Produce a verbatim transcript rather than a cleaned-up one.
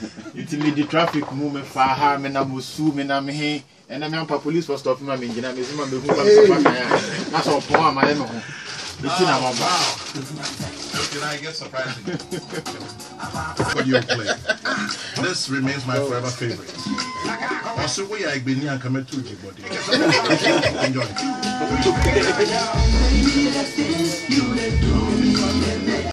It's me the traffic movement far ha me na musu me na me he and I'm police for stop me me ngina me zima me hu pa pa na so pon am I me ho. It's in our wow. Can I get surprising? What you play? This remains my forever favorite. Also, we are being and coming to you, buddy. Enjoy.